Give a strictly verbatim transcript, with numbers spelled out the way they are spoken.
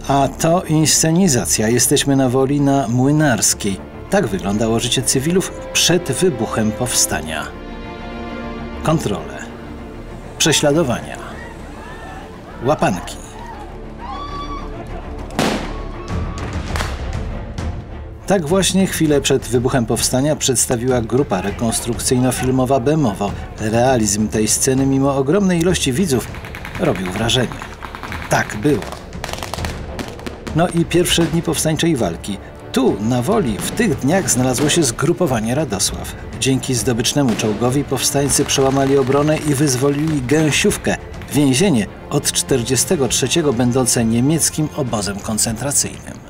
A to inscenizacja. Jesteśmy na Woli na Młynarskiej. Tak wyglądało życie cywilów przed wybuchem powstania. Kontrole, prześladowania, łapanki. Tak właśnie chwilę przed wybuchem powstania przedstawiła grupa rekonstrukcyjno-filmowa Bemowo. Realizm tej sceny mimo ogromnej ilości widzów robił wrażenie. Tak było. No i pierwsze dni powstańczej walki. Tu, na Woli, w tych dniach znalazło się zgrupowanie Radosław. Dzięki zdobycznemu czołgowi powstańcy przełamali obronę i wyzwolili Gęsiówkę, więzienie od czterdziestego trzeciego będące niemieckim obozem koncentracyjnym.